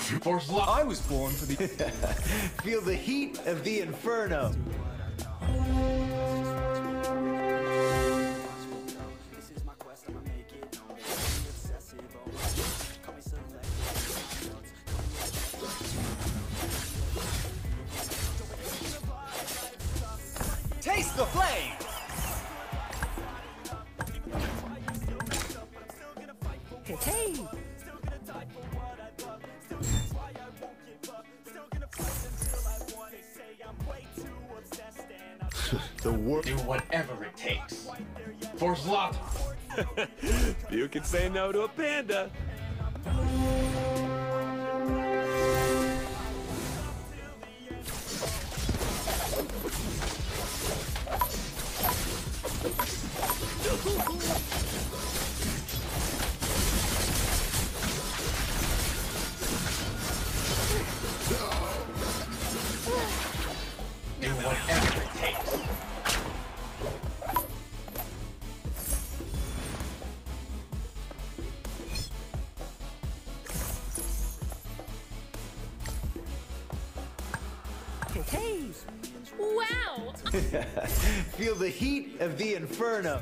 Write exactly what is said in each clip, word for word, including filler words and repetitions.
For Zlatan. I was born for the... Feel the heat of the inferno. Taste the flame! Hey, hey! The war. Do whatever it takes. For Zlatan. You can say no to a panda. Do whatever it takes. Hey, hey! Wow! Feel the heat of the inferno.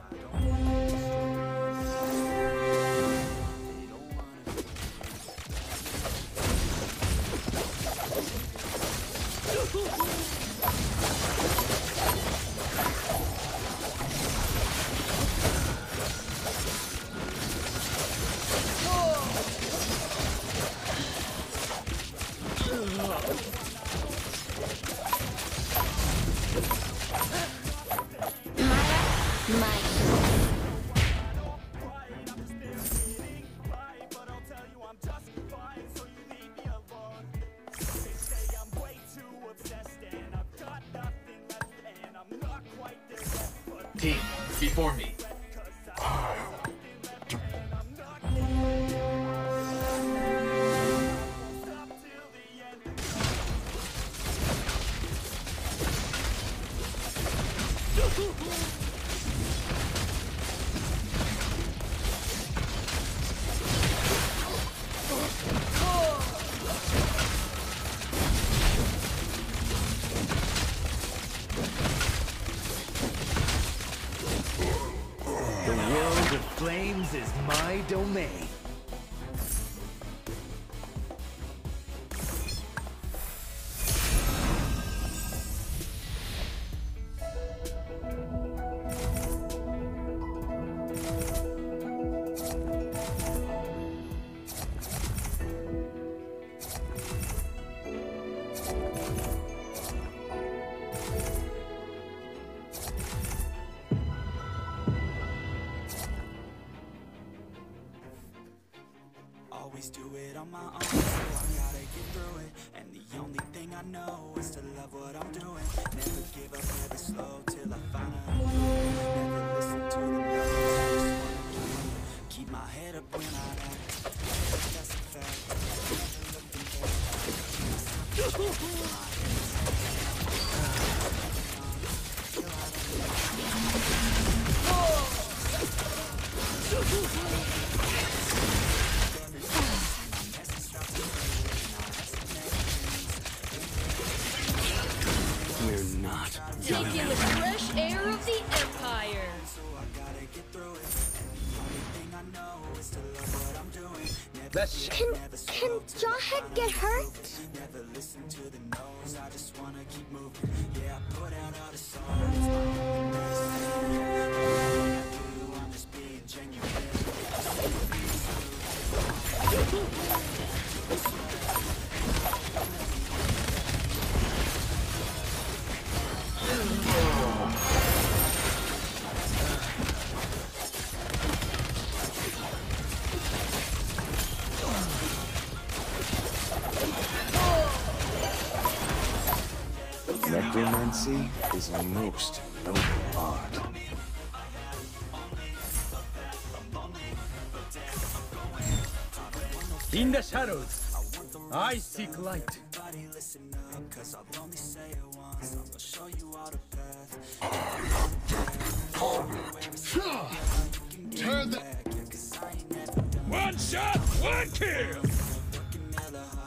Team, before me. The world of flames is my domain. Always do it on my own, so I gotta get through it. And the only thing I know is to love what I'm doing. Never give up, never slow till I find a groove. Never listen to the noise, I just wanna keep, keep my head up when I act. That's a fact. Never looking back. We're not Take in the fresh air of the Empire. Let's Can can Jawhead get hurt? Never listen to the no's, I just wanna keep moving. Yeah, I put out all the songs. I'm just being genuine. Necromancy is a most noble art. In the shadows, I seek light. Listen up, cause I'll only say it once. I'm gonna show you all the path. Turn the... One shot, one kill!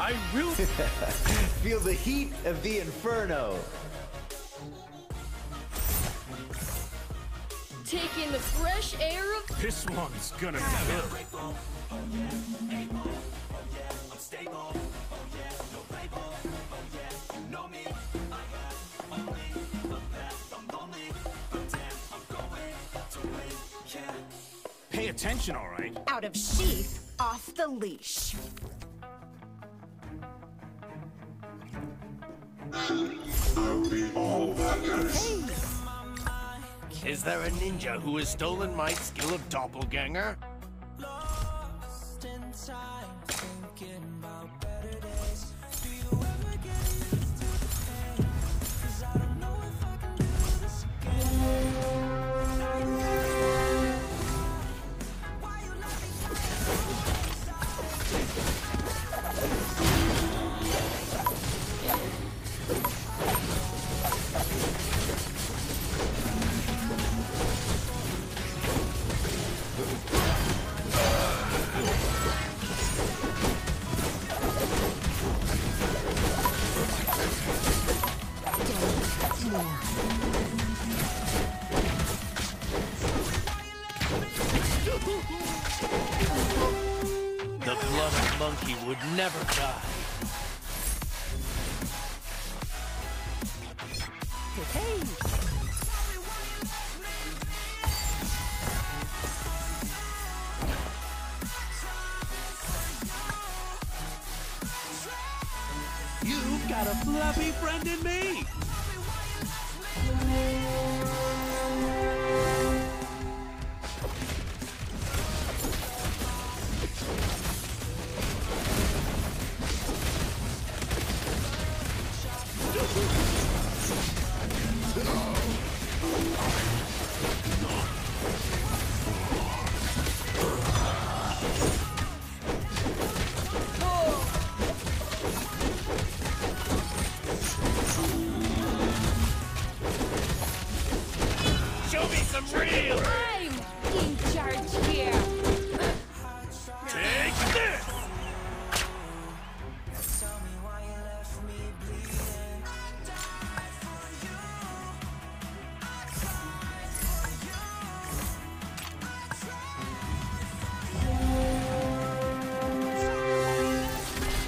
I will. Feel the heat of the inferno. Take in the fresh air of... This one's gonna kill. Pay attention, all right? Out of sheath, off the leash. Is there a ninja who has stolen my skill of doppelganger? Lost in time, thinking about better days. Do you ever get used to the pain? 'Cause I don't know if I can do this again. Why you let me The blood of monkey would never die. Hey, hey. You've got a fluffy friend in me! Show me some real! I'm in charge here. Take this! tell me why you left me bleeding? I died for you. I tried for you. I tried for you. Tell me why you left me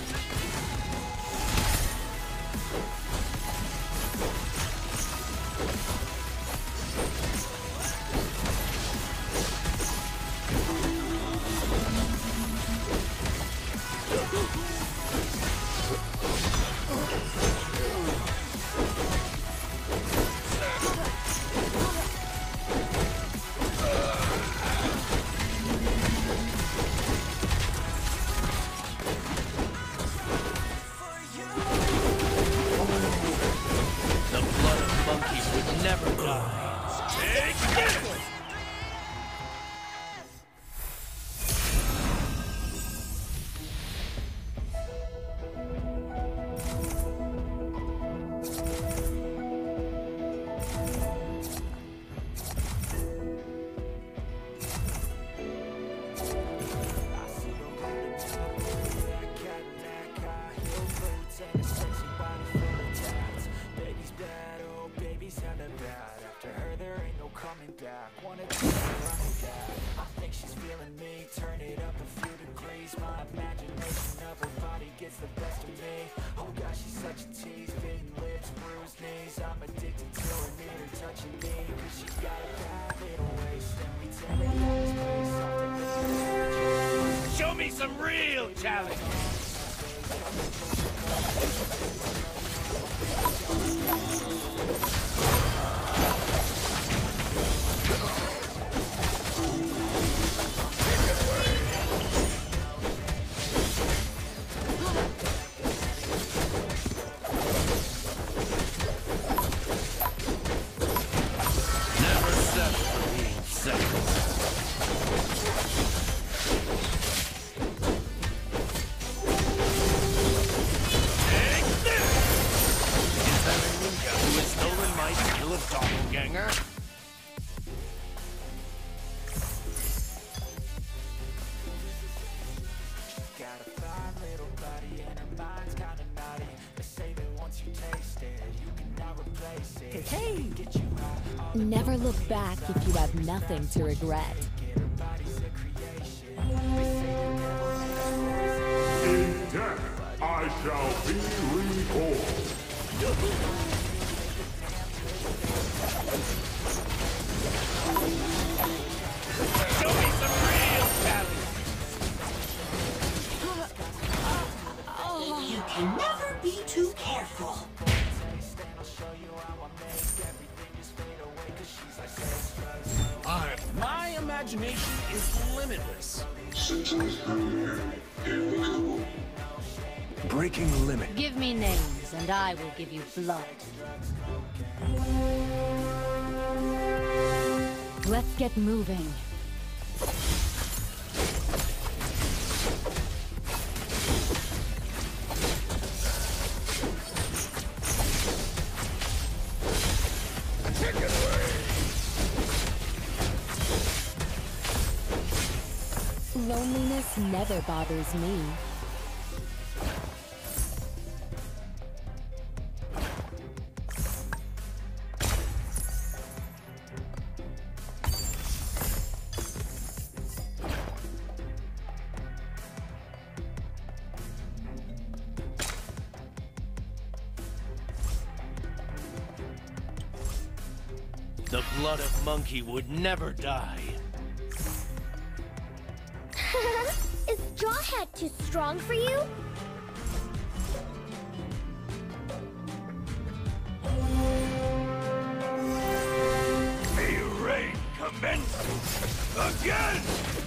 The blood of monkey would never die. Take this! Show me some real challenge! Never settle for being second. Take this! Is there a ninja who has stolen my mind's kinda naughty. They say that once you taste it, you cannot replace it. Hey, Get you high, all never look back if you have nothing to regret. the body's a creation. They say the devil makes In death, I shall be reborn. Show me some real talent. You can never be too careful. I, my imagination is limitless. Breaking limit. Give me names, and I will give you blood. Let's get moving. Loneliness never bothers me. The blood of monkey would never die. Is Jawhead too strong for you? A raid commences again!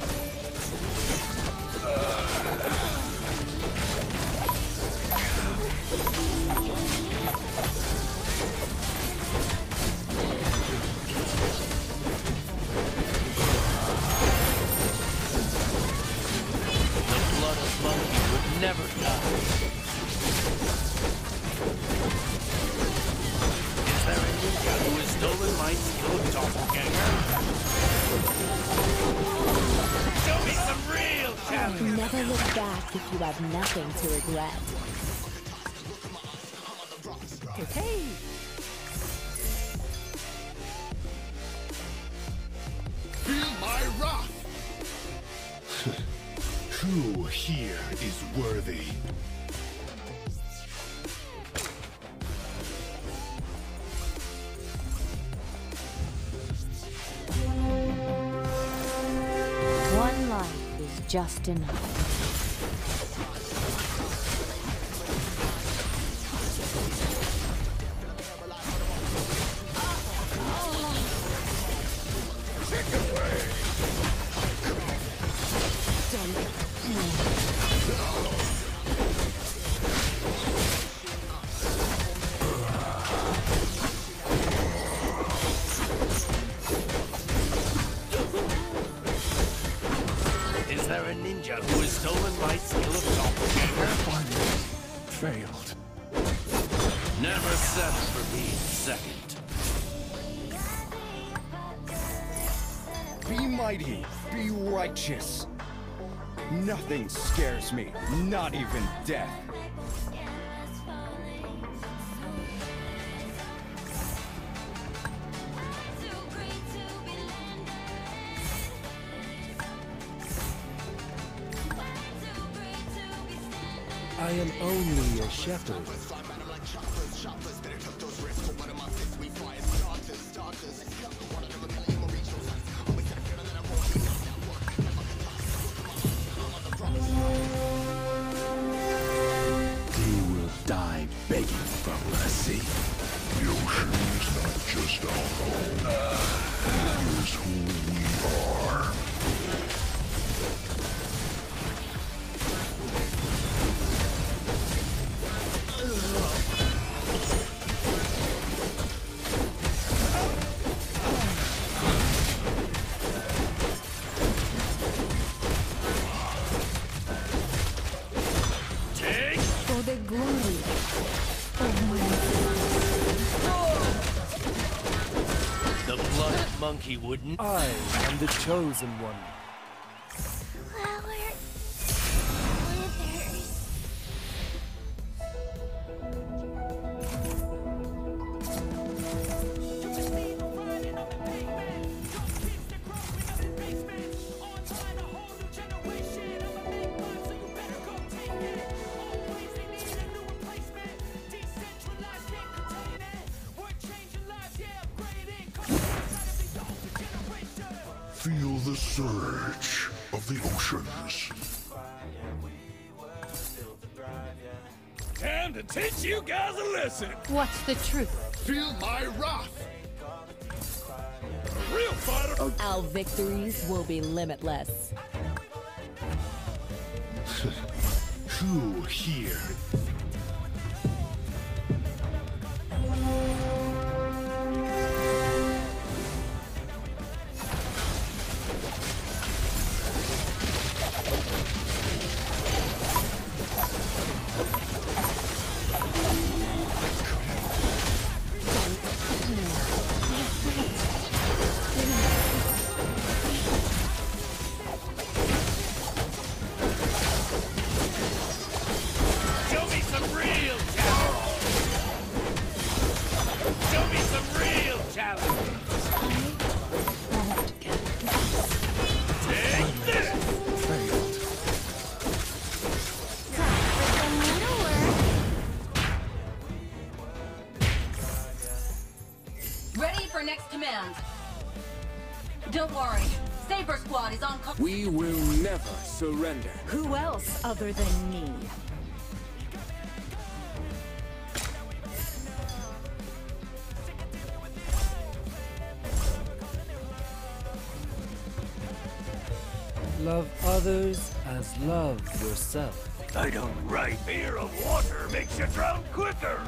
Never die. Is there a ninja who has stolen my skill of doppelganger? Show me some real talent! Never look back if you have nothing to regret. Hey! Feel my wrath! Who here is worthy? One life is just enough. Is there a ninja who has stolen my skill of doppelganger? Failed. Never settle for being second. Be mighty. Be righteous. Nothing scares me. Not even death. I am only a shepherd. You will die begging for mercy. The ocean is not just our home. It is who we are. For the glory of The blood of monkey wouldn't. I am the chosen one. Flower withers. the surge of the oceans. Time to teach you guys a lesson. What's the truth? Feel my wrath. A real fighter. Our victories will be limitless. Who here? Don't worry. Saber Squad is on call. We will never surrender. Who else other than me? Love others as love yourself. I don't write. Fear of water makes you drown quicker.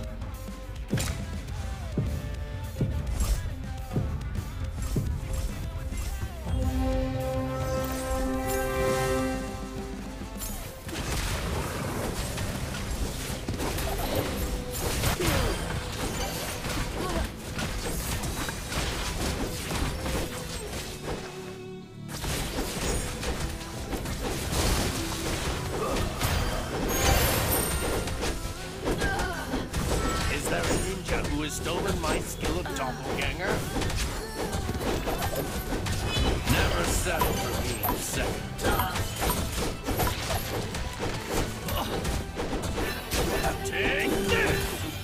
Stolen my skill of doppelganger? Never settle for being second. Take this!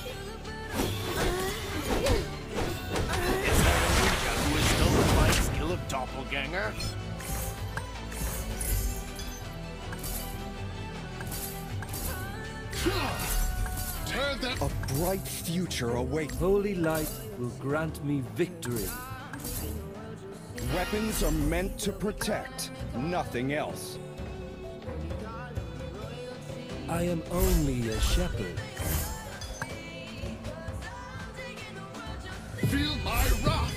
Is there a ninja who has stolen my skill of doppelganger? A bright future awaits. Holy light will grant me victory. Weapons are meant to protect, nothing else. I am only a shepherd. Feel my wrath.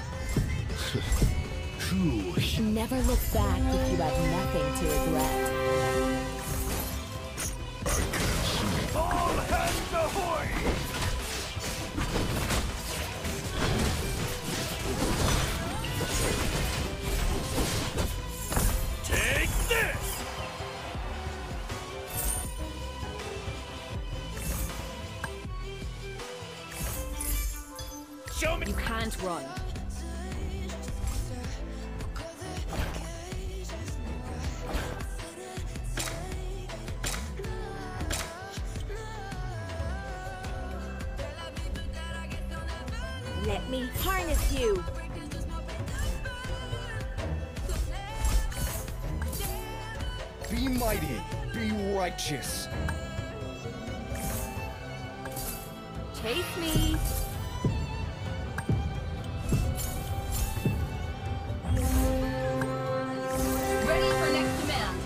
Who? Never look back if you have nothing to regret. All hands ahoy! Take this! Show me. You can't run. Let me harness you. Be mighty, be righteous. Chase me. Ready for next command.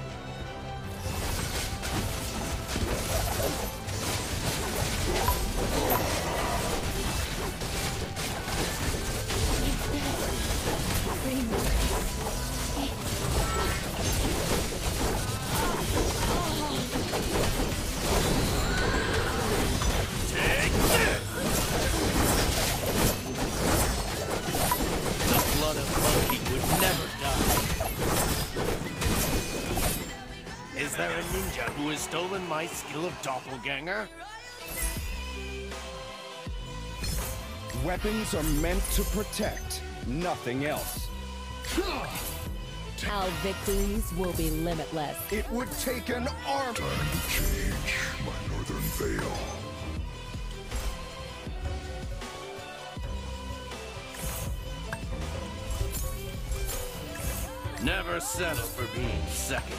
Is there a ninja who has stolen my skill of doppelganger? Weapons are meant to protect, nothing else. Our victories will be limitless. It would take an arm. Time to change my northern veil. Never settle for being second.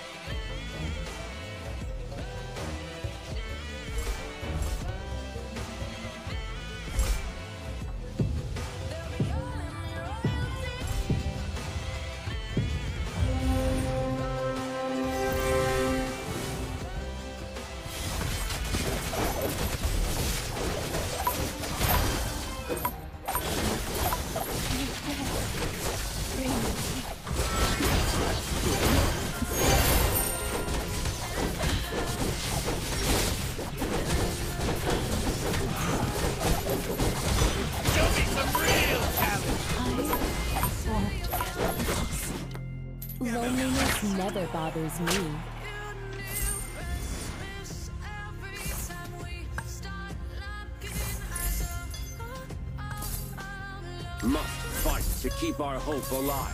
Loneliness never bothers me. Must fight to keep our hope alive.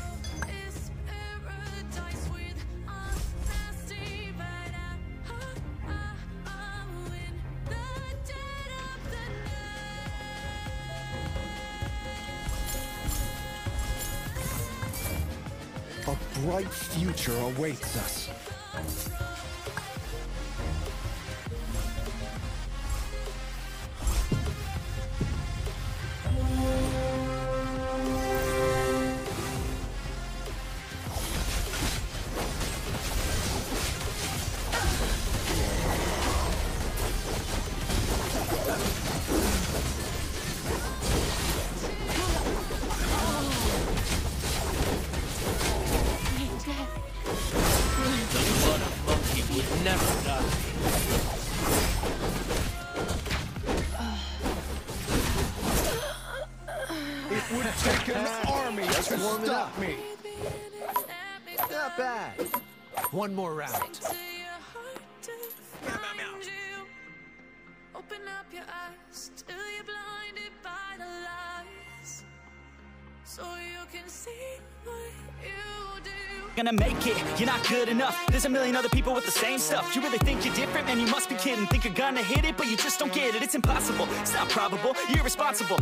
A bright future awaits us. Never die. It would take an army to stop me. Not bad. One more round. Open up your eyes till you're blinded by the lies, so you can see what you do. Gonna make it, you're not good enough. There's a million other people with the same stuff. You really think you're different? Man, you must be kidding. Think you're gonna hit it, but you just don't get it. It's impossible, it's not probable, you're irresponsible.